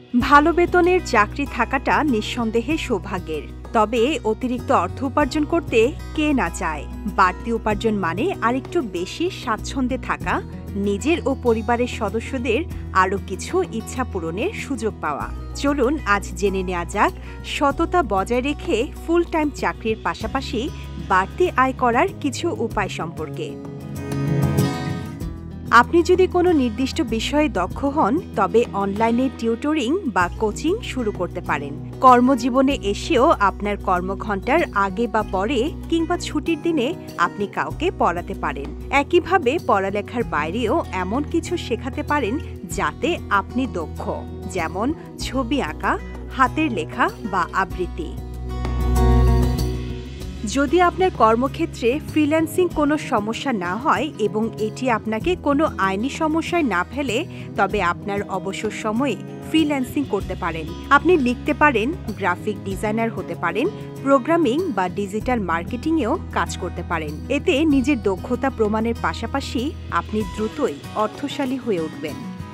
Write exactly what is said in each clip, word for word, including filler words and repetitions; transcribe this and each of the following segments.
ভালো বেতনের চাকরি থাকাটা নিঃসন্দেহে সৌভাগ্যের। তবে অতিরিক্ত অর্থ উপার্জন করতে কে না চায়। বাড়তি উপার্জন মানে আরেকটু বেশি স্বাচ্ছন্দ্যে থাকা, নিজের ও পরিবারের সদস্যদের আরও কিছু ইচ্ছা পূরণের সুযোগ পাওয়া। চলুন আজ জেনে নেওয়া যাক সততা বজায় রেখে ফুল টাইম চাকরির পাশাপাশি বাড়তি আয় করার কিছু উপায় সম্পর্কে। আপনি যদি কোনো নির্দিষ্ট বিষয়ে দক্ষ হন, তবে অনলাইনে টিউটরিং বা কোচিং শুরু করতে পারেন। কর্মজীবনে এসেও আপনার কর্মঘণ্টার আগে বা পরে কিংবা ছুটির দিনে আপনি কাউকে পড়াতে পারেন। একইভাবে পড়ালেখার বাইরেও এমন কিছু শেখাতে পারেন যাতে আপনি দক্ষ, যেমন ছবি আঁকা, হাতের লেখা বা আবৃত্তি। যদি আপনার কর্মক্ষেত্রে ফ্রিল্যান্সিং কোনো সমস্যা না হয় এবং এটি আপনাকে কোনো আইনি সমস্যায় না ফেলে, তবে আপনার অবসর সময়ে ফ্রিল্যান্সিং করতে পারেন। আপনি লিখতে পারেন, গ্রাফিক ডিজাইনার হতে পারেন, প্রোগ্রামিং বা ডিজিটাল মার্কেটিংয়েও কাজ করতে পারেন। এতে নিজের দক্ষতা প্রমাণের পাশাপাশি আপনি দ্রুতই অর্থশালী হয়ে উঠবেন।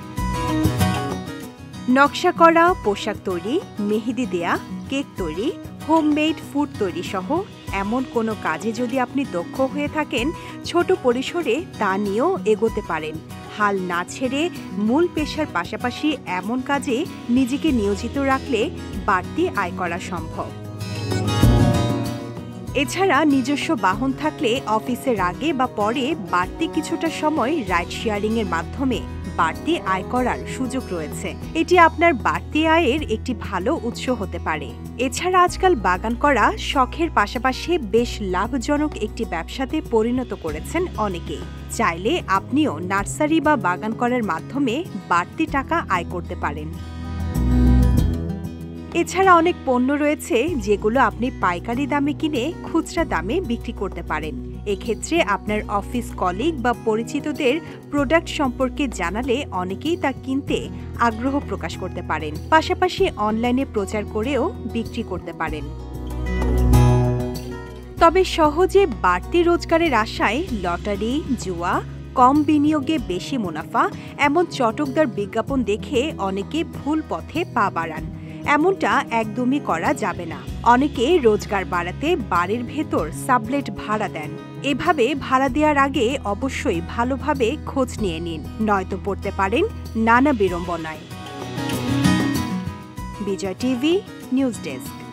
নকশা করা, পোশাক তৈরি, মেহেদি দেয়া, কেক তৈরি, হোমমেড ফুড তৈরি সহ এমন কোনো কাজে যদি আপনি দক্ষ হয়ে থাকেন, ছোট পরিসরে তা নিয়েও এগোতে পারেন। হাল না ছেড়ে মূল পেশার পাশাপাশি এমন কাজে নিজেকে নিয়োজিত রাখলে বাড়তি আয় করা সম্ভব। এছাড়া নিজস্ব বাহন থাকলে অফিসের আগে বা পরে বাড়তি কিছুটা সময় রাইড শেয়ারিংয়ের মাধ্যমে বাড়তি আয় করার সুযোগ রয়েছে। এটি আপনার বাড়তি আয়ের একটি ভালো উৎস হতে পারে। এছাড়া আজকাল বাগান করা শখের পাশাপাশি বেশ লাভজনক একটি ব্যবসাতে পরিণত করেছেন অনেকেই। চাইলে আপনিও নার্সারি বা বাগান করার মাধ্যমে বাড়তি টাকা আয় করতে পারেন। এছাড়া অনেক পণ্য রয়েছে যেগুলো আপনি পাইকারি দামে কিনে খুচরা দামে বিক্রি করতে পারেন। এক্ষেত্রে আপনার অফিস কলিগ বা পরিচিতদের প্রোডাক্ট সম্পর্কে জানালে অনেকেই তা কিনতে আগ্রহ প্রকাশ করতে পারেন। পাশাপাশি অনলাইনে প্রচার করেও বিক্রি করতে পারেন। তবে সহজে বাড়তি রোজগারের আশায় লটারি, জুয়া, কম বিনিয়োগে বেশি মুনাফা এমন চটকদার বিজ্ঞাপন দেখে অনেকে ভুল পথে পা বাড়ান। এমনটা একদমই করা যাবে না। অনেকে রোজগার বাড়াতে বাড়ির ভেতর সাবলেট ভাড়া দেন। এভাবে ভাড়া দেওয়ার আগে অবশ্যই ভালোভাবে খোঁজ নিয়ে নিন, নয়তো পড়তে পারেন নানা বিড়ম্বনায়। Bijoy TV news desk.